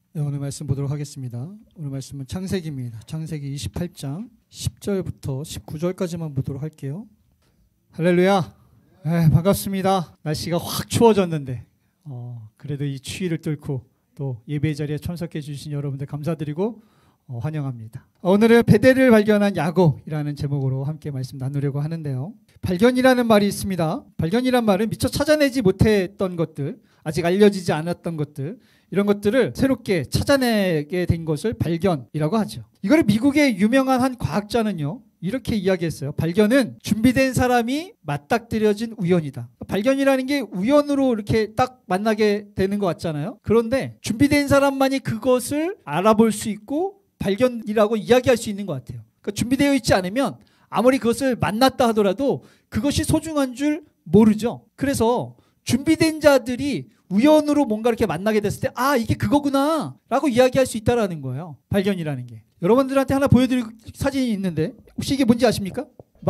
네, 오늘 말씀 보도록 하겠습니다. 오늘 말씀은 창세기입니다. 창세기 28장 10절부터 19절까지만 보도록 할게요. 할렐루야. 네, 반갑습니다. 날씨가 확 추워졌는데 그래도 이 추위를 뚫고 또 예배 자리에 참석해 주신 여러분들 감사드리고 환영합니다. 오늘은 베델을 발견한 야곱이라는 제목으로 함께 말씀 나누려고 하는데요. 발견이라는 말이 있습니다. 발견이란 말은 미처 찾아내지 못했던 것들, 아직 알려지지 않았던 것들, 이런 것들을 새롭게 찾아내게 된 것을 발견이라고 하죠. 이거를 미국의 유명한 한 과학자는요, 이렇게 이야기했어요. 발견은 준비된 사람이 맞닥뜨려진 우연이다. 발견이라는 게 우연으로 이렇게 딱 만나게 되는 것 같잖아요. 그런데 준비된 사람만이 그것을 알아볼 수 있고 발견이라고 이야기할 수 있는 것 같아요. 그러니까 준비되어 있지 않으면 아무리 그것을 만났다 하더라도 그것이 소중한 줄 모르죠. 그래서 준비된 자들이 우연으로 뭔가 이렇게 만나게 됐을 때 이게 그거구나 라고 이야기할 수 있다는 거예요. 발견이라는 게. 여러분들한테 하나 보여드릴 사진이 있는데 혹시 이게 뭔지 아십니까?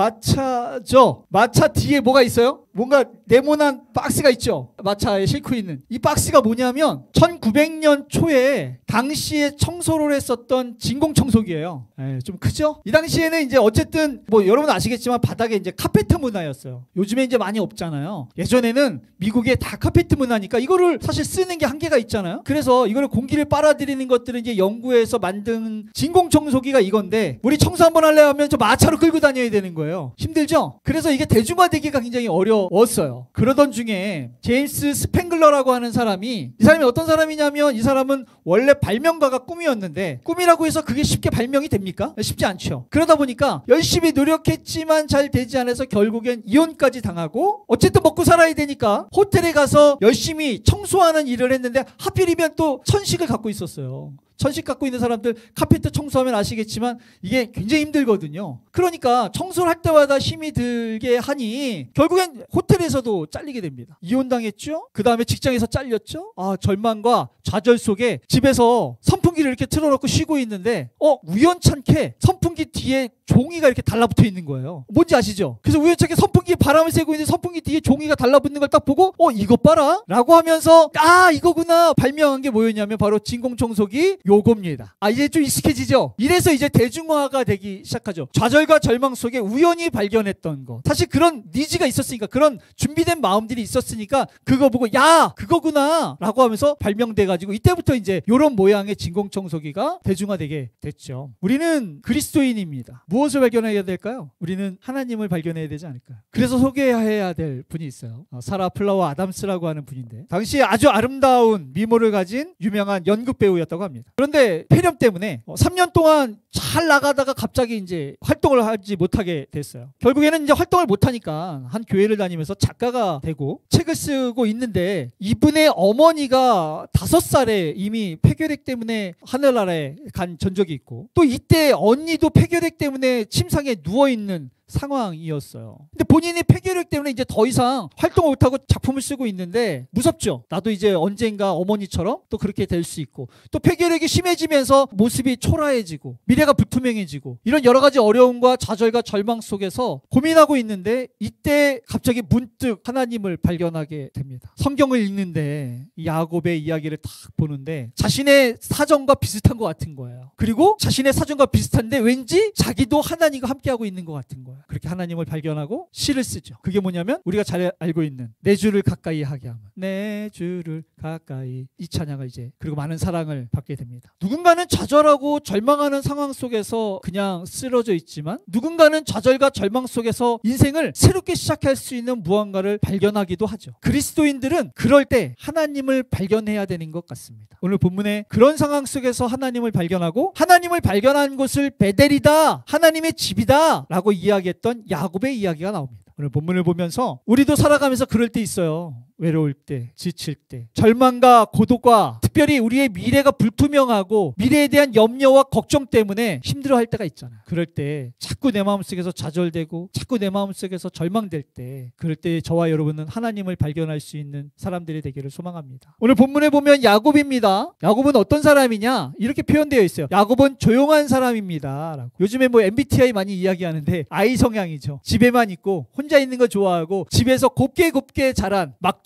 마차죠. 마차 뒤에 뭐가 있어요? 뭔가 네모난 박스가 있죠. 마차에 싣고 있는 이 박스가 뭐냐면 1900년 초에 당시에 청소를 했었던 진공청소기예요. 좀 크죠? 이 당시에는 이제 어쨌든 여러분 아시겠지만 바닥에 이제 카페트 문화였어요. 요즘에 이제 많이 없잖아요. 예전에는 미국에 다 카페트 문화니까 이거를 사실 쓰는 게 한계가 있잖아요. 그래서 이거를 공기를 빨아들이는 것들은 이제 연구해서 만든 진공청소기가 이건데 우리 청소 한번 하려 하면 저 마차로 끌고 다녀야 되는 거예요. 힘들죠? 그래서 이게 대중화되기가 굉장히 어려웠어요. 그러던 중에 제임스 스팽글러라고 하는 사람이, 이 사람이 어떤 사람이냐면 이 사람은 원래 발명가가 꿈이었는데 꿈이라고 해서 그게 쉽게 발명이 됩니까? 쉽지 않죠. 그러다 보니까 열심히 노력했지만 잘 되지 않아서 결국엔 이혼까지 당하고 어쨌든 먹고 살아야 되니까 호텔에 가서 열심히 청소하는 일을 했는데 하필이면 또 천식을 갖고 있었어요. 천식 갖고 있는 사람들 카페트 청소하면 아시겠지만 이게 굉장히 힘들거든요. 그러니까 청소를 할 때마다 힘이 들게 하니 결국엔 호텔에서도 잘리게 됩니다. 이혼당했죠. 그 다음에 직장에서 잘렸죠. 절망과 좌절 속에 집에서 선풍기를 이렇게 틀어놓고 쉬고 있는데 우연찮게 선풍기 뒤에 종이가 이렇게 달라붙어 있는 거예요. 뭔지 아시죠? 그래서 우연찮게 선풍기에 바람을 쐬고 있는데 선풍기 뒤에 종이가 달라붙는 걸 딱 보고 이것 봐라 라고 하면서 이거구나 발명한 게 뭐였냐면 바로 진공청소기 요겁니다. 이제 좀 익숙해지죠? 이래서 이제 대중화가 되기 시작하죠. 좌절과 절망 속에 우연히 발견했던 거. 사실 그런 니즈가 있었으니까, 그런 준비된 마음들이 있었으니까 그거 보고 그거구나 라고 하면서 발명돼가지고 이때부터 이제 이런 모양의 진공청소기가 대중화되게 됐죠. 우리는 그리스도인입니다. 무엇을 발견해야 될까요? 우리는 하나님을 발견해야 되지 않을까요? 그래서 소개해야 될 분이 있어요. 사라 플라워 아담스라고 하는 분인데 당시에 아주 아름다운 미모를 가진 유명한 연극 배우였다고 합니다. 그런데 폐렴 때문에 3년 동안 잘 나가다가 갑자기 이제 활동을 하지 못하게 됐어요. 결국에는 이제 활동을 못하니까 한 교회를 다니면서 작가가 되고 책을 쓰고 있는데 이분의 어머니가 5살에 이미 폐결핵 때문에 하늘나라에 간 전적이 있고 또 이때 언니도 폐결핵 때문에 침상에 누워있는 상황이었어요. 근데 본인이 폐결핵 때문에 이제 더 이상 활동을 못하고 작품을 쓰고 있는데 무섭죠. 나도 이제 언젠가 어머니처럼 또 그렇게 될 수 있고 또 폐결핵이 심해지면서 모습이 초라해지고 미래가 불투명해지고 이런 여러 가지 어려움과 좌절과 절망 속에서 고민하고 있는데 이때 갑자기 문득 하나님을 발견하게 됩니다. 성경을 읽는데 야곱의 이야기를 딱 보는데 자신의 사정과 비슷한 것 같은 거예요. 그리고 자신의 사정과 비슷한데 왠지 자기도 하나님과 함께하고 있는 것 같은 거예요. 그렇게 하나님을 발견하고 시를 쓰죠. 그게 뭐냐면 우리가 잘 알고 있는 내 주를 가까이 하게 하면 내 주를 가까이, 이 찬양을 이제 그리고 많은 사랑을 받게 됩니다. 누군가는 좌절하고 절망하는 상황 속에서 그냥 쓰러져 있지만 누군가는 좌절과 절망 속에서 인생을 새롭게 시작할 수 있는 무언가를 발견하기도 하죠. 그리스도인들은 그럴 때 하나님을 발견해야 되는 것 같습니다. 오늘 본문에 그런 상황 속에서 하나님을 발견하고 하나님을 발견한 곳을 베델이다, 하나님의 집이다 라고 이야기했던 야곱의 이야기가 나옵니다. 오늘 본문을 보면서 우리도 살아가면서 그럴 때 있어요. 외로울 때, 지칠 때, 절망과 고독과 특별히 우리의 미래가 불투명하고 미래에 대한 염려와 걱정 때문에 힘들어할 때가 있잖아요. 그럴 때 자꾸 내 마음속에서 좌절되고 자꾸 내 마음속에서 절망될 때, 그럴 때 저와 여러분은 하나님을 발견할 수 있는 사람들이 되기를 소망합니다. 오늘 본문에 보면 야곱입니다. 야곱은 어떤 사람이냐? 이렇게 표현되어 있어요. 야곱은 조용한 사람입니다 라고. 요즘에 MBTI 많이 이야기하는데 I 성향이죠. 집에만 있고 혼자 있는 거 좋아하고 집에서 곱게 자란 막둥이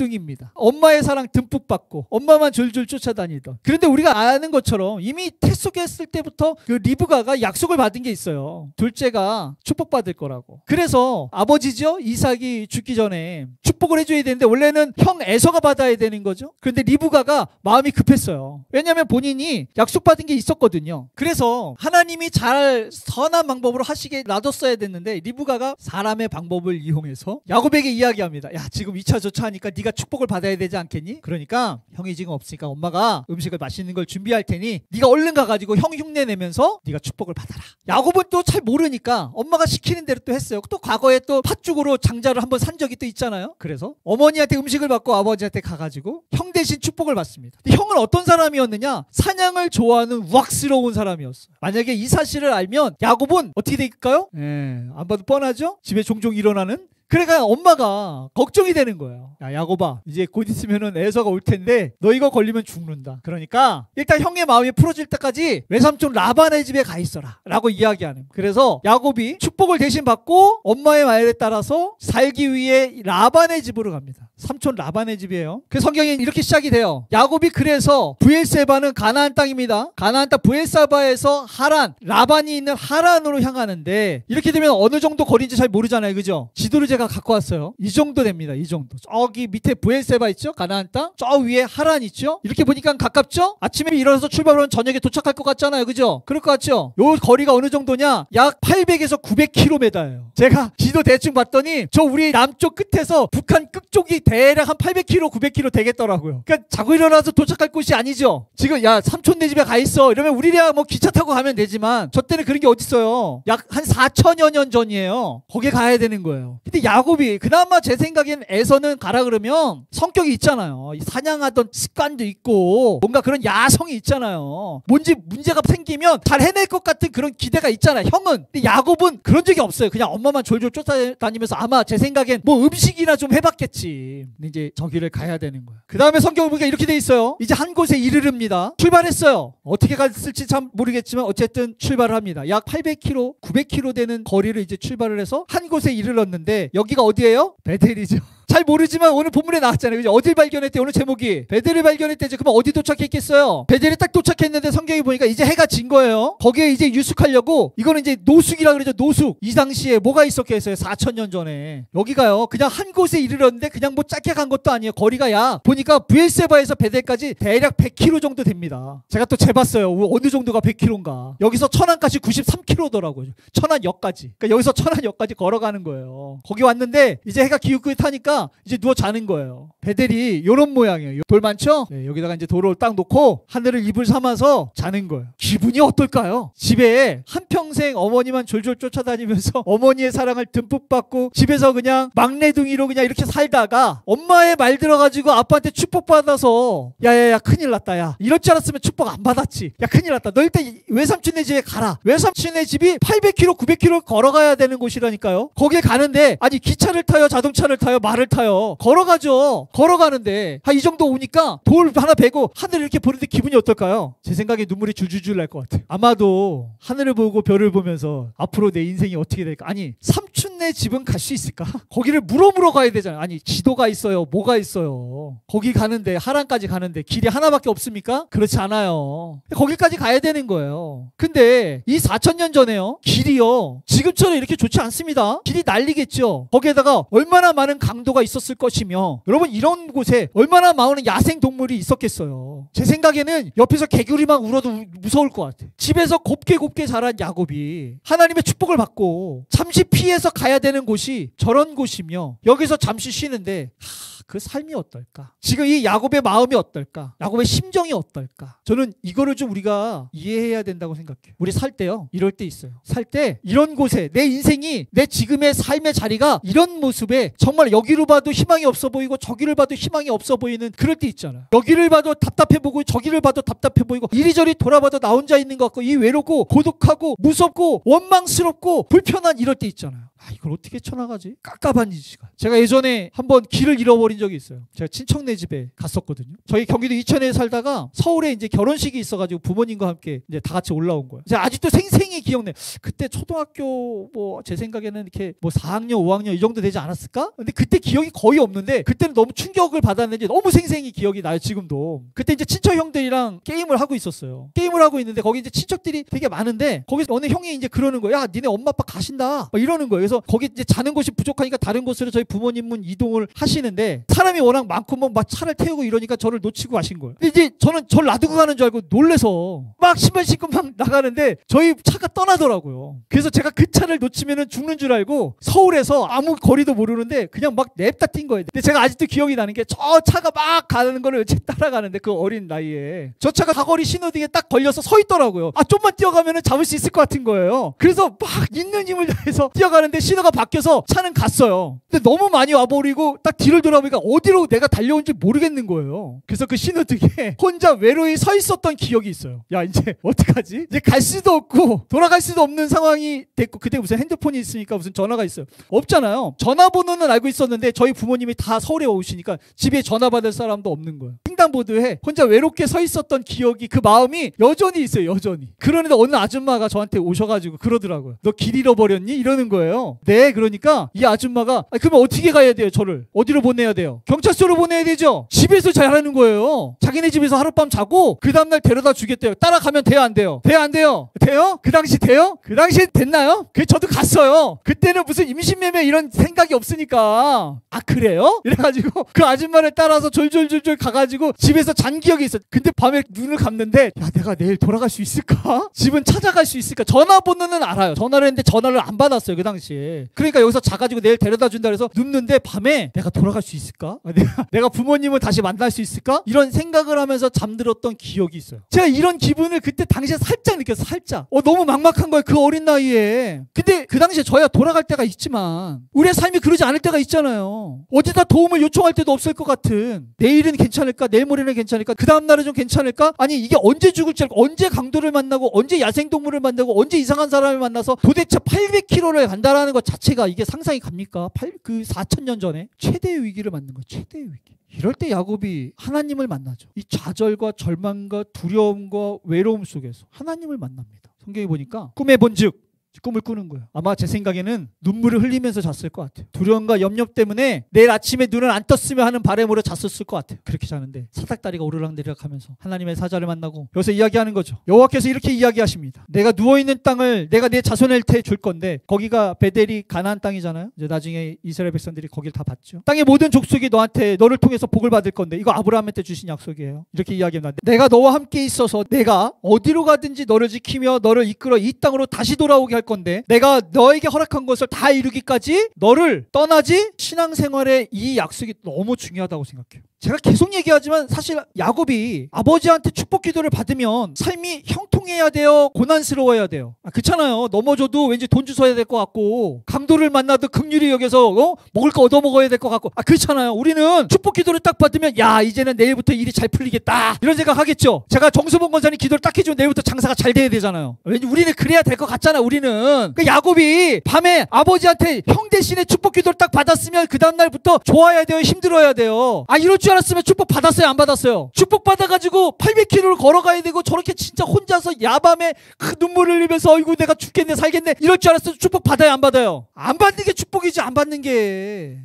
막둥이입니다. 엄마의 사랑 듬뿍 받고 엄마만 졸졸 쫓아다니던. 그런데 우리가 아는 것처럼 이미 태속했을 때부터 그 리브가가 약속을 받은 게 있어요. 둘째가 축복받을 거라고. 그래서 아버지죠, 이삭이 죽기 전에 축복을 해줘야 되는데 원래는 형 에서가 받아야 되는 거죠. 그런데 리브가가 마음이 급했어요. 왜냐하면 본인이 약속받은 게 있었거든요. 그래서 하나님이 잘 선한 방법으로 하시게 놔뒀어야 됐는데 리브가가 사람의 방법을 이용해서 야곱에게 이야기합니다. 야, 지금 2차 저차 하니까 네가 축복을 받아야 되지 않겠니? 그러니까 형이 지금 없으니까 엄마가 음식을 맛있는 걸 준비할 테니 네가 얼른 가가지고 형 흉내 내면서 네가 축복을 받아라. 야곱은 또 잘 모르니까 엄마가 시키는 대로 또 했어요. 또 과거에 또 팥죽으로 장자를 한번 산 적이 또 있잖아요. 그래서 어머니한테 음식을 받고 아버지한테 가가지고 형 대신 축복을 받습니다. 근데 형은 어떤 사람이었느냐? 사냥을 좋아하는 우악스러운 사람이었어요. 만약에 이 사실을 알면 야곱은 어떻게 될까요? 안 봐도 뻔하죠? 집에 종종 일어나는. 그러니까 엄마가 걱정이 되는 거예요. 야, 야곱아, 이제 곧 있으면은 에서가 올 텐데 너 이거 걸리면 죽는다. 그러니까 일단 형의 마음이 풀어질 때까지 외삼촌 라반의 집에 가 있어라 라고 이야기하는. 그래서 야곱이 축복을 대신 받고 엄마의 말에 따라서 살기 위해 라반의 집으로 갑니다. 삼촌 라반의 집이에요. 그 성경에 이렇게 시작이 돼요. 야곱이 그래서 브엘세바는 가나안 땅입니다. 가나안 땅 브엘세바에서 하란, 라반이 있는 하란으로 향하는데 이렇게 되면 어느 정도 거리인지 잘 모르잖아요. 그죠? 지도를 제가 갖고 왔어요. 이 정도 됩니다. 이 정도. 저기 밑에 브엘세바 있죠? 가나안 땅. 저 위에 하란 있죠? 이렇게 보니까 가깝죠? 아침에 일어나서 출발하면 저녁에 도착할 것 같잖아요. 그죠? 그럴 것 같죠? 요 거리가 어느 정도냐? 약 800에서 900km예요. 제가 지도 대충 봤더니 저 우리 남쪽 끝에서 북한 끝쪽이 대략 한 800km, 900km 되겠더라고요. 그러니까 자고 일어나서 도착할 곳이 아니죠. 지금 야, 삼촌네 집에 가 있어. 이러면 우리야 뭐 기차 타고 가면 되지만 저 때는 그런 게 어딨어요. 약 한 4천여 년 전이에요. 거기에 가야 되는 거예요. 근데 야곱이 그나마 제 생각엔 에서는 가라 그러면 성격이 있잖아요. 사냥하던 습관도 있고 뭔가 그런 야성이 있잖아요. 뭔지 문제가 생기면 잘 해낼 것 같은 그런 기대가 있잖아요. 형은. 근데 야곱은 그런 적이 없어요. 그냥 엄마만 졸졸 쫓아다니면서 아마 제 생각엔 뭐 음식이나 좀 해봤겠지. 근데 이제 저기를 가야 되는 거야. 그 다음에 성경을 보니까 이렇게 돼 있어요. 이제 한 곳에 이르릅니다. 출발했어요. 어떻게 갔을지 참 모르겠지만 어쨌든 출발을 합니다. 약 800km, 900km 되는 거리를 이제 출발을 해서 한 곳에 이르렀는데 여기가 어디예요? 베델이죠. 잘 모르지만 오늘 본문에 나왔잖아요. 그죠? 어딜 발견했대? 오늘 제목이 베델을 발견했대죠. 그럼 어디 도착했겠어요? 베델에 딱 도착했는데 성경이 보니까 이제 해가 진 거예요. 거기에 이제 유숙하려고. 이거는 이제 노숙이라 그러죠. 노숙. 이 당시에 뭐가 있었겠어요? 4,000년 전에. 여기가요. 그냥 한 곳에 이르렀는데 그냥 뭐 짧게 간 것도 아니에요. 거리가 약 보니까 브엘세바에서 베델까지 대략 100km 정도 됩니다. 제가 또 재봤어요. 어느 정도가 100km인가. 여기서 천안까지 93km더라고요. 천안역까지. 그러니까 여기서 천안역까지 걸어가는 거예요. 거기 왔는데 이제 해가 기웃기웃 하니까 이제 누워 자는 거예요. 베델이 이런 모양이에요. 돌 많죠? 네, 여기다가 이제 돌을 딱 놓고 하늘을 이불 삼아서 자는 거예요. 기분이 어떨까요? 집에 한평생 어머니만 졸졸 쫓아다니면서 어머니의 사랑을 듬뿍 받고 집에서 그냥 막내둥이로 그냥 이렇게 살다가 엄마의 말 들어가지고 아빠한테 축복받아서 야야야 큰일 났다. 야 이럴 줄 알았으면 축복 안 받았지. 야 큰일 났다. 너 일단 외삼촌네 집에 가라. 외삼촌네 집이 800km 900km 걸어가야 되는 곳이라니까요. 거기에 가는데 아니 기차를 타요? 자동차를 타요? 말을 타요? 걸어가죠. 걸어가는데 한 이 정도 오니까 돌 하나 베고 하늘을 이렇게 보는데 기분이 어떨까요? 제 생각에 눈물이 줄줄줄 날 것 같아요. 아마도 하늘을 보고 별을 보면서 앞으로 내 인생이 어떻게 될까? 아니 삼촌네 집은 갈 수 있을까? 거기를 물어물어 가야 되잖아요. 아니 지도가 있어요. 뭐가 있어요. 거기 가는데 하란까지 가는데 길이 하나밖에 없습니까? 그렇지 않아요. 거기까지 가야 되는 거예요. 근데 이 4,000년 전에요. 길이요. 지금처럼 이렇게 좋지 않습니다. 길이 난리겠죠. 거기에다가 얼마나 많은 강도가 있었을 것이며 여러분 이런 곳에 얼마나 많은 야생동물이 있었겠어요. 제 생각에는 옆에서 개구리만 울어도 무서울 것 같아요. 집에서 곱게 자란 야곱이 하나님의 축복을 받고 잠시 피해서 가야 되는 곳이 저런 곳이며 여기서 잠시 쉬는데 그 삶이 어떨까? 지금 이 야곱의 마음이 어떨까? 야곱의 심정이 어떨까? 저는 이거를 좀 우리가 이해해야 된다고 생각해요. 우리 살 때요. 이럴 때 있어요. 살 때 이런 곳에 내 인생이 내 지금의 삶의 자리가 이런 모습에 정말 여기로 봐도 희망이 없어 보이고 저기를 봐도 희망이 없어 보이는 그럴 때 있잖아요. 여기를 봐도 답답해 보이고 저기를 봐도 답답해 보이고 이리저리 돌아봐도 나 혼자 있는 것 같고 이 외롭고 고독하고 무섭고 원망스럽고 불편한 이럴 때 있잖아요. 이걸 어떻게 쳐나가지? 깝깝한 이 시간. 제가 예전에 한번 길을 잃어버린 버린 적이 있어요. 제가 친척네 집에 갔었거든요. 저희 경기도 이천에 살다가 서울에 이제 결혼식이 있어가지고 부모님과 함께 이제 다 같이 올라온 거예요. 제가 아직도 생생히 기억나요. 그때 초등학교 뭐 제 생각에는 이렇게 뭐 4학년, 5학년 이 정도 되지 않았을까? 근데 그때 기억이 거의 없는데 그때는 너무 충격을 받았는지 너무 생생히 기억이 나요. 지금도. 그때 이제 친척 형들이랑 게임을 하고 있었어요. 게임을 하고 있는데 거기 이제 친척들이 되게 많은데 거기서 어느 형이 이제 그러는 거예요. 야, 니네 엄마 아빠 가신다. 막 이러는 거예요. 그래서 거기 이제 자는 곳이 부족하니까 다른 곳으로 저희 부모님은 이동을 하시는데 사람이 워낙 많고 뭐 막 차를 태우고 이러니까 저를 놓치고 가신 거예요. 근데 이제 저는 저를 놔두고 가는 줄 알고 놀래서 막 신발 신고 막 나가는데 저희 차가 떠나더라고요. 그래서 제가 그 차를 놓치면은 죽는 줄 알고 서울에서 아무 거리도 모르는데 그냥 막 냅다 뛴 거예요. 근데 제가 아직도 기억이 나는 게 저 차가 막 가는 거를 제 따라가는데 그 어린 나이에 저 차가 사거리 신호등에 딱 걸려서 서 있더라고요. 아, 좀만 뛰어가면은 잡을 수 있을 것 같은 거예요. 그래서 막 있는 힘을 다해서 뛰어가는데 신호가 바뀌어서 차는 갔어요. 근데 너무 많이 와버리고 딱 뒤를 돌아보니까 어디로 내가 달려온지 모르겠는 거예요. 그래서 그 신호등에 혼자 외로이 서 있었던 기억이 있어요. 야, 이제 어떡하지? 이제 갈 수도 없고 돌아갈 수도 없는 상황이 됐고 그때 무슨 핸드폰이 있으니까 무슨 전화가 있어요. 없잖아요. 전화번호는 알고 있었는데 저희 부모님이 다 서울에 오시니까 집에 전화 받을 사람도 없는 거예요. 횡단보도에 혼자 외롭게 서 있었던 기억이 그 마음이 여전히 있어요. 여전히. 그러는데 어느 아줌마가 저한테 오셔가지고 그러더라고요. 너 길 잃어버렸니? 이러는 거예요. 네. 그러니까 이 아줌마가 그러면 어떻게 가야 돼요? 저를 어디로 보내야 돼요? 경찰서로 보내야 되죠. 집에서 잘하는 거예요. 자기네 집에서 하룻밤 자고 그 다음날 데려다 주겠대요. 따라가면 돼요? 안 돼요? 돼요? 안 돼요? 돼요? 그 당시 돼요? 그 당시에 됐나요? 그래서 저도 갔어요. 그때는 무슨 임신매매 이런 생각이 없으니까. 아, 그래요? 이래가지고 그 아줌마를 따라서 졸졸졸졸 가가지고 집에서 잔 기억이 있어요. 근데 밤에 눈을 감는데 야, 내가 내일 돌아갈 수 있을까? 집은 찾아갈 수 있을까? 전화번호는 알아요. 전화를 했는데 전화를 안 받았어요. 그 당시에. 그러니까 여기서 자가지고 내일 데려다 준다 그래서 눕는데 밤에 내가 돌아갈 수 있을까? 내가 부모님을 다시 만날 수 있을까? 이런 생각을 하면서 잠들었던 기억이 있어요. 제가 이런 기분을 그때 당시에 살짝 느꼈어요. 살짝. 너무 막막한 거예요. 그 어린 나이에. 근데 그 당시에 저야 돌아갈 때가 있지만 우리의 삶이 그러지 않을 때가 있잖아요. 어디다 도움을 요청할 때도 없을 것 같은 내일은 괜찮을까? 내일 모레는 괜찮을까? 그 다음날은 좀 괜찮을까? 아니 이게 언제 죽을지 알고 언제 강도를 만나고 언제 야생동물을 만나고 언제 이상한 사람을 만나서 도대체 800km를 간다라는 것 자체가 이게 상상이 갑니까? 그 4,000년 전에 최대의 위기를 맞는 거예요. 최대의 위기. 이럴 때 야곱이 하나님을 만나죠. 이 좌절과 절망과 두려움과 외로움 속에서 하나님을 만납니다. 성경에 보니까 꿈에 본즉 꿈을 꾸는 거예요. 아마 제 생각에는 눈물을 흘리면서 잤을 것 같아요. 두려움과 염려 때문에 내일 아침에 눈을 안 떴으면 하는 바람으로 잤었을 것 같아요. 그렇게 자는데 사닥다리가 오르락내리락 하면서 하나님의 사자를 만나고 여기서 이야기하는 거죠. 여호와께서 이렇게 이야기하십니다. 내가 누워있는 땅을 내가 내 자손한테 줄 건데 거기가 베델이 가나안 땅이잖아요. 이제 나중에 이스라엘 백성들이 거길 다 봤죠. 땅의 모든 족속이 너를 통해서 복을 받을 건데 이거 아브라함한테 주신 약속이에요. 이렇게 이야기합니다. 내가 너와 함께 있어서 내가 어디로 가든지 너를 지키며 너를 이끌어 이 땅으로 다시 돌아오게 할 건데 내가 너에게 허락한 것을 다 이루기까지 너를 떠나지. 신앙생활에 이 약속이 너무 중요하다고 생각해요. 제가 계속 얘기하지만 사실 야곱이 아버지한테 축복 기도를 받으면 삶이 형통해야 돼요? 고난스러워야 돼요? 그렇잖아요. 넘어져도 왠지 돈 주워야 될 것 같고 강도를 만나도 긍휼히 여겨서 먹을 거 얻어먹어야 될 것 같고 그렇잖아요. 우리는 축복 기도를 딱 받으면 야 이제는 내일부터 일이 잘 풀리겠다 이런 생각 하겠죠. 제가 정수봉 권사님 기도를 딱 해주면 내일부터 장사가 잘 돼야 되잖아요. 왠지 우리는 그래야 될 것 같잖아. 우리는 야곱이 밤에 아버지한테 형 대신에 축복 기도를 딱 받았으면 그 다음날부터 좋아야 돼요? 힘들어야 돼요? 이럴 줄 알았으면 축복 받았어요? 안 받았어요? 축복 받아가지고 800km를 걸어가야 되고 저렇게 진짜 혼자서 야밤에 눈물을 흘리면서 어이구 내가 죽겠네 살겠네 이럴 줄 알았어요? 축복 받아요? 안 받아요? 안 받는 게 축복이지 안 받는 게.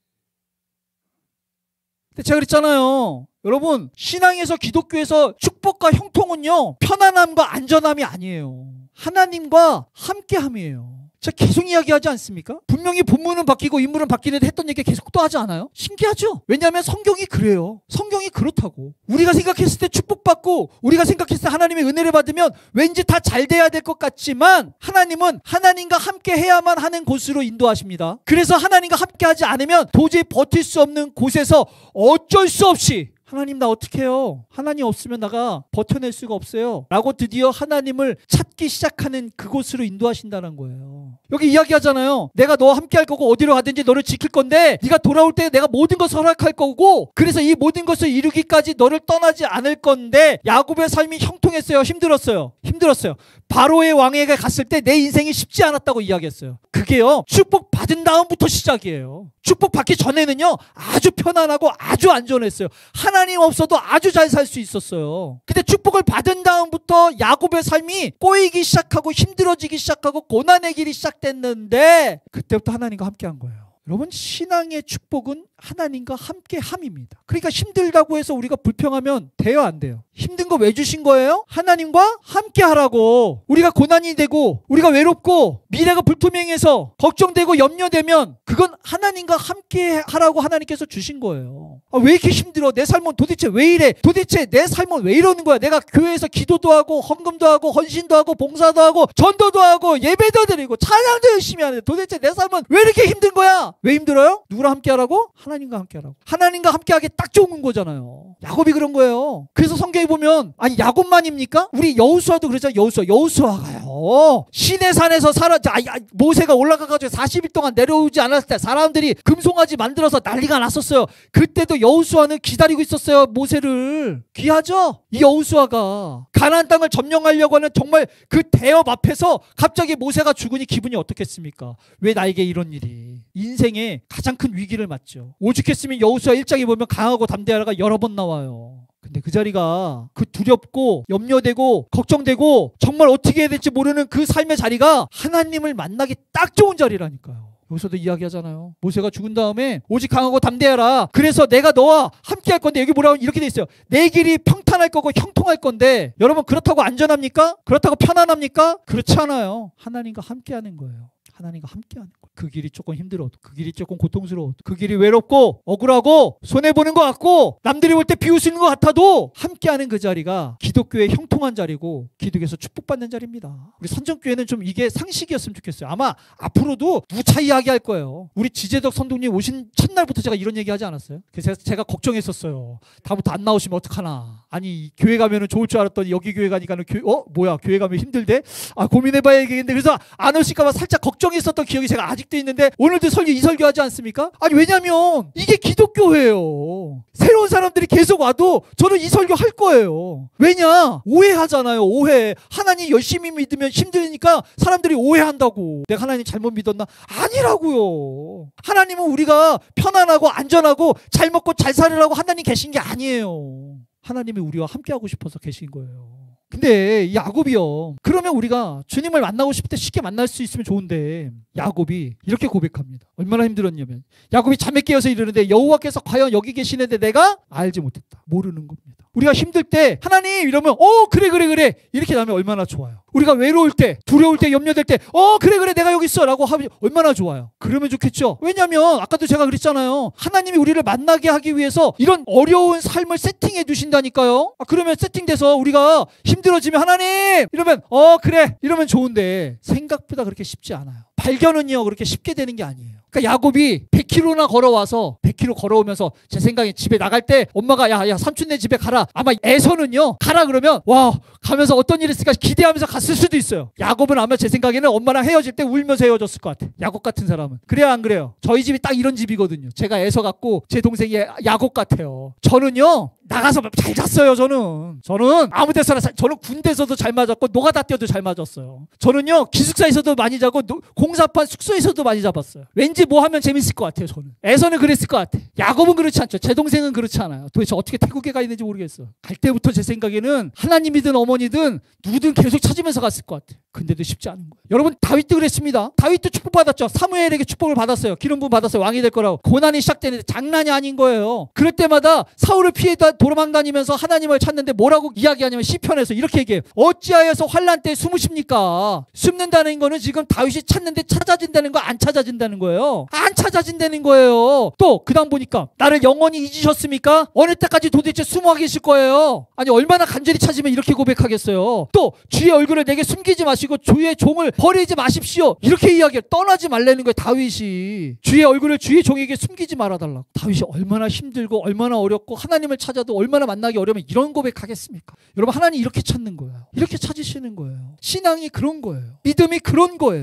근데 제가 그랬잖아요. 여러분 신앙에서 기독교에서 축복과 형통은요 편안함과 안전함이 아니에요. 하나님과 함께함이에요. 제가 계속 이야기하지 않습니까? 분명히 본문은 바뀌고 인물은 바뀌는데 했던 얘기 계속 또 하지 않아요? 신기하죠? 왜냐하면 성경이 그래요. 성경이 그렇다고. 우리가 생각했을 때 축복받고 우리가 생각했을 때 하나님의 은혜를 받으면 왠지 다 잘 돼야 될 것 같지만 하나님은 하나님과 함께 해야만 하는 곳으로 인도하십니다. 그래서 하나님과 함께 하지 않으면 도저히 버틸 수 없는 곳에서 어쩔 수 없이 하나님 나 어떻게 해요? 하나님 없으면 나가 버텨낼 수가 없어요 라고 드디어 하나님을 찾기 시작하는 그곳으로 인도하신다는 거예요. 여기 이야기하잖아요. 내가 너와 함께 할 거고 어디로 가든지 너를 지킬 건데 네가 돌아올 때 내가 모든 것을 허락할 거고 그래서 이 모든 것을 이루기까지 너를 떠나지 않을 건데 야곱의 삶이 형통했어요? 힘들었어요? 힘들었어요. 바로의 왕에게 갔을 때 내 인생이 쉽지 않았다고 이야기했어요. 그게요, 축복 받은 다음부터 시작이에요. 축복 받기 전에는요, 아주 편안하고 아주 안전했어요. 하나님 없어도 아주 잘 살 수 있었어요. 근데 축복을 받은 다음부터 야곱의 삶이 꼬이기 시작하고 힘들어지기 시작하고 고난의 길이 시작됐는데, 그때부터 하나님과 함께 한 거예요. 여러분, 신앙의 축복은 하나님과 함께 함입니다. 그러니까 힘들다고 해서 우리가 불평하면 돼요, 안 돼요? 힘든 거 왜 주신 거예요? 하나님과 함께 하라고. 우리가 고난이 되고 우리가 외롭고 미래가 불투명해서 걱정되고 염려되면 그건 하나님과 함께 하라고 하나님께서 주신 거예요. 왜 이렇게 힘들어? 내 삶은 도대체 왜 이래? 도대체 내 삶은 왜 이러는 거야? 내가 교회에서 기도도 하고 헌금도 하고 헌신도 하고 봉사도 하고 전도도 하고 예배도 드리고 찬양도 열심히 하는데 도대체 내 삶은 왜 이렇게 힘든 거야? 왜 힘들어요? 누구랑 함께 하라고? 하나님과 함께 하라고. 하나님과 함께 하기 딱 좋은 거잖아요. 야곱이 그런 거예요. 그래서 성경에 보면, 아니 야곱만입니까? 우리 여호수아도 그랬잖아요. 여호수아가요, 시내산에서 모세가 올라가가지고 40일 동안 내려오지 않았을 때 사람들이 금송아지 만들어서 난리가 났었어요. 그때도 여호수아는 기다리고 있었어요, 모세를. 귀하죠? 이 여호수아가 가나안 땅을 점령하려고 하는 정말 그 대업 앞에서 갑자기 모세가 죽으니 기분이 어떻겠습니까? 왜 나에게 이런 일이? 인생에 가장 큰 위기를 맞죠. 오죽했으면 여호수아 1장에 보면 강하고 담대하라가 여러 번 나와요. 근데 그 자리가, 그 두렵고 염려되고 걱정되고 정말 어떻게 해야 될지 모르는 그 삶의 자리가 하나님을 만나기 딱 좋은 자리라니까요. 여기서도 이야기하잖아요. 모세가 죽은 다음에 오직 강하고 담대하라. 그래서 내가 너와 함께 할 건데, 여기 뭐라고 이렇게 돼 있어요. 내 길이 평탄할 거고 형통할 건데, 여러분 그렇다고 안전합니까? 그렇다고 편안합니까? 그렇지 않아요. 하나님과 함께 하는 거예요. 하나님과 함께 하는 거예요. 그 길이 조금 힘들어도, 그 길이 조금 고통스러워도, 그 길이 외롭고 억울하고 손해보는 것 같고 남들이 볼 때 비웃는 것 같아도 함께하는 그 자리가 기독교의 형통한 자리고 기독교에서 축복받는 자리입니다. 우리 선정교회는 좀 이게 상식이었으면 좋겠어요. 아마 앞으로도 누차 이야기할 거예요. 우리 지재덕 선동님 오신 첫날부터 제가 이런 얘기 하지 않았어요? 그래서 제가 걱정했었어요. 다음부터 안 나오시면 어떡하나. 아니 교회 가면은 좋을 줄 알았더니 여기 교회 가니까는 뭐야 교회 가면 힘들대? 고민해봐야겠는데. 그래서 안 오실까봐 살짝 걱정했었던 기억이 제가 아직도 있는데, 오늘도 이 설교하지 않습니까? 아니 왜냐면 이게 기독교예요. 새로운 사람들이 계속 와도 저는 이 설교 할 거예요. 왜냐? 오해하잖아요. 오해. 하나님 열심히 믿으면 힘드니까 사람들이 오해한다고. 내가 하나님 잘못 믿었나? 아니라고요. 하나님은 우리가 편안하고 안전하고 잘 먹고 잘 살으라고 하나님 계신 게 아니에요. 하나님이 우리와 함께하고 싶어서 계신 거예요. 근데 야곱이요, 그러면 우리가 주님을 만나고 싶을 때 쉽게 만날 수 있으면 좋은데, 야곱이 이렇게 고백합니다. 얼마나 힘들었냐면, 야곱이 잠에 깨어서 이르는데 여호와께서 과연 여기 계시는데 내가 알지 못했다. 모르는 겁니다. 우리가 힘들 때 하나님 이러면 그래 이렇게 하면 얼마나 좋아요. 우리가 외로울 때, 두려울 때, 염려될 때 그래 내가 여기 있어 라고 하면 얼마나 좋아요. 그러면 좋겠죠. 왜냐하면 아까도 제가 그랬잖아요. 하나님이 우리를 만나게 하기 위해서 이런 어려운 삶을 세팅해 두신다니까요. 그러면 세팅돼서 우리가 힘들어지면 하나님 이러면 그래 이러면 좋은데, 생각보다 그렇게 쉽지 않아요. 발견은요 그렇게 쉽게 되는 게 아니에요. 그러니까 야곱이 100km나 걸어와서 100km 걸어오면서 제 생각에 집에 나갈 때 엄마가 야 삼촌네 집에 가라. 아마 에서는요 가라 그러면 와 가면서 어떤 일이 있을까 기대하면서 갔을 수도 있어요. 야곱은 아마 제 생각에는 엄마랑 헤어질 때 울면서 헤어졌을 것 같아. 야곱 같은 사람은. 그래요 안 그래요? 저희 집이 딱 이런 집이거든요. 제가 에서 같고 제 동생이 야곱 같아요. 저는요 나가서 잘 잤어요. 저는 아무 데서나 저는 군대에서도 잘 맞았고 노가다 때도 잘 맞았어요. 저는요 기숙사에서도 많이 자고 공사판 숙소에서도 많이 잡았어요. 왠지 뭐 하면 재밌을 것 같아요. 저는 에서는 그랬을 것 같아. 야곱은 그렇지 않죠. 제 동생은 그렇지 않아요. 도대체 어떻게 태국에 가 있는지 모르겠어. 갈 때부터 제 생각에는 하나님이든 어머니든 누구든 계속 찾으면서 갔을 것 같아요. 근데도 쉽지 않은 거예요. 여러분 다윗도 그랬습니다. 다윗도 축복받았죠. 사무엘에게 축복을 받았어요. 기름 부음 받았어요. 왕이 될 거라고. 고난이 시작되는데 장난이 아닌 거예요. 그럴 때마다 사울을 피해 도망다니면서 하나님을 찾는데 뭐라고 이야기하냐면 시편에서 이렇게 얘기해요. 어찌하여서 환난 때 숨으십니까? 숨는다는 거는 지금 다윗이 찾는데 찾아진다는 거, 안 찾아진다는 거예요. 안 찾아진다는 거예요. 또 그 다음 보니까 나를 영원히 잊으셨습니까? 어느 때까지 도대체 숨어 계실 거예요? 아니 얼마나 간절히 찾으면 이렇게 고백하겠어요. 또 주의 얼굴을 내게 숨기지 마시고 주의 종을 버리지 마십시오. 이렇게 이야기해요. 떠나지 말라는 거예요. 다윗이 주의 얼굴을 주의 종에게 숨기지 말아달라고. 다윗이 얼마나 힘들고 얼마나 어렵고 하나님을 찾아도 얼마나 만나기 어려우면 이런 고백하겠습니까? 여러분 하나님 이렇게 찾는 거예요. 이렇게 찾으시는 거예요. 신앙이 그런 거예요. 믿음이 그런 거예요.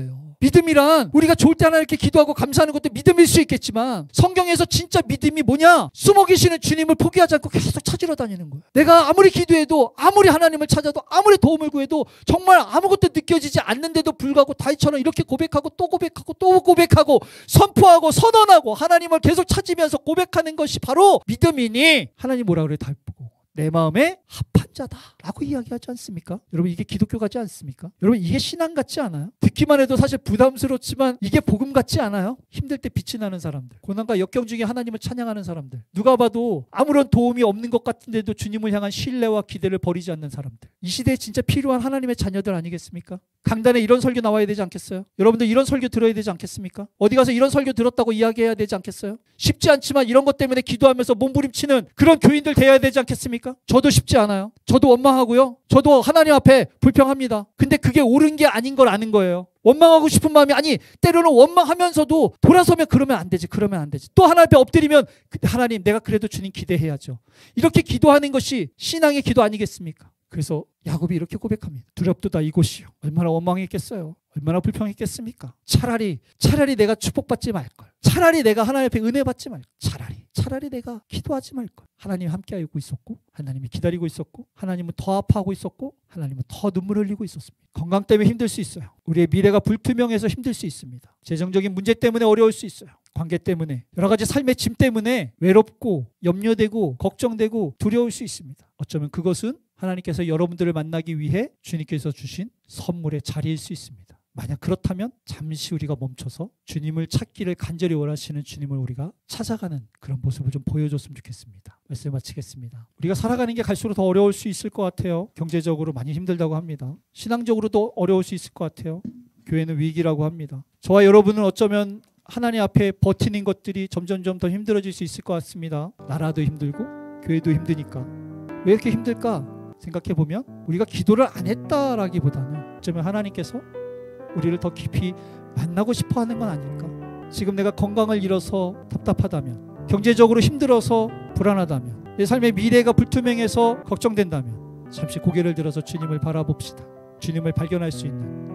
믿음이란 우리가 좋을 때 하나 이렇게 기도하고 감사하는 것도 믿음일 수 있겠지만 성경에서 진짜 믿음이 뭐냐? 숨어 계시는 주님을 포기하지 않고 계속 찾으러 다니는 거예요. 내가 아무리 기도해도 아무리 하나님을 찾아도 아무리 도움을 구해도 정말 아무것도 느껴지지 않는데도 불구하고 다윗처럼 이렇게 고백하고 또 고백하고 또 고백하고 선포하고 선언하고 하나님을 계속 찾으면서 고백하는 것이 바로 믿음이니 하나님 뭐라 그래요? 다윗 보고 내 마음에 합한 자다 라고 이야기하지 않습니까? 여러분 이게 기독교 같지 않습니까? 여러분 이게 신앙 같지 않아요? 듣기만 해도 사실 부담스럽지만 이게 복음 같지 않아요? 힘들 때 빛이 나는 사람들, 고난과 역경 중에 하나님을 찬양하는 사람들, 누가 봐도 아무런 도움이 없는 것 같은데도 주님을 향한 신뢰와 기대를 버리지 않는 사람들, 이 시대에 진짜 필요한 하나님의 자녀들 아니겠습니까? 강단에 이런 설교 나와야 되지 않겠어요? 여러분들 이런 설교 들어야 되지 않겠습니까? 어디 가서 이런 설교 들었다고 이야기해야 되지 않겠어요? 쉽지 않지만 이런 것 때문에 기도하면서 몸부림치는 그런 교인들 돼야 되지 않겠습니까? 저도 쉽지 않아요. 저도 원망하고요. 저도 하나님 앞에 불평합니다. 근데 그게 옳은 게 아닌 걸 아는 거예요. 원망하고 싶은 마음이 아니 때로는 원망하면서도 돌아서면 그러면 안 되지. 그러면 안 되지. 또 하나님 앞에 엎드리면 하나님 내가 그래도 주님 기대해야죠. 이렇게 기도하는 것이 신앙의 기도 아니겠습니까? 그래서 야곱이 이렇게 고백합니다. 두렵도다 이곳이요. 얼마나 원망했겠어요. 얼마나 불평했겠습니까? 차라리 내가 축복받지 말걸. 차라리 내가 하나님 앞에 은혜 받지 말걸. 차라리 내가 기도하지 말걸. 하나님이 함께하고 있었고 하나님이 기다리고 있었고 하나님은 더 아파하고 있었고 하나님은 더 눈물 흘리고 있었습니다. 건강 때문에 힘들 수 있어요. 우리의 미래가 불투명해서 힘들 수 있습니다. 재정적인 문제 때문에 어려울 수 있어요. 관계 때문에 여러 가지 삶의 짐 때문에 외롭고 염려되고 걱정되고 두려울 수 있습니다. 어쩌면 그것은 하나님께서 여러분들을 만나기 위해 주님께서 주신 선물의 자리일 수 있습니다. 만약 그렇다면 잠시 우리가 멈춰서 주님을 찾기를 간절히 원하시는 주님을 우리가 찾아가는 그런 모습을 좀 보여줬으면 좋겠습니다. 말씀 마치겠습니다. 우리가 살아가는 게 갈수록 더 어려울 수 있을 것 같아요. 경제적으로 많이 힘들다고 합니다. 신앙적으로도 어려울 수 있을 것 같아요. 교회는 위기라고 합니다. 저와 여러분은 어쩌면 하나님 앞에 버티는 것들이 점점점 더 힘들어질 수 있을 것 같습니다. 나라도 힘들고 교회도 힘드니까 왜 이렇게 힘들까 생각해보면 우리가 기도를 안 했다라기보다는 어쩌면 하나님께서 우리를 더 깊이 만나고 싶어 하는 건 아닐까. 지금 내가 건강을 잃어서 답답하다면, 경제적으로 힘들어서 불안하다면, 내 삶의 미래가 불투명해서 걱정된다면 잠시 고개를 들어서 주님을 바라봅시다. 주님을 발견할 수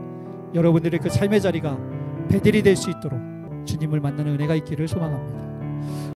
있는 여러분들의 그 삶의 자리가 베델이 될 수 있도록 주님을 만나는 은혜가 있기를 소망합니다.